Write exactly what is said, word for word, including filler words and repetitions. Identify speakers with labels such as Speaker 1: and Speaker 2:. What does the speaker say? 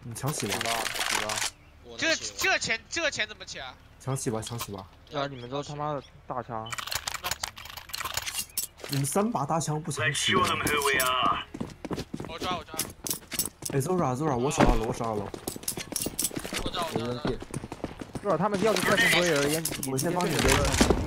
Speaker 1: 你抢起吧，
Speaker 2: 起吧。
Speaker 3: 这个这个钱这个钱怎么起啊？
Speaker 1: 抢起吧，抢起吧。
Speaker 2: 对啊，你们都他妈的大枪。
Speaker 1: 你们三把大枪不抢起？我
Speaker 3: 抓我抓。
Speaker 1: 哎 ，Zora Zora，我上二楼，我上二楼。
Speaker 3: 我知道我知道。
Speaker 2: 是吧？他们要是再不归而言，
Speaker 1: 我先帮你背上。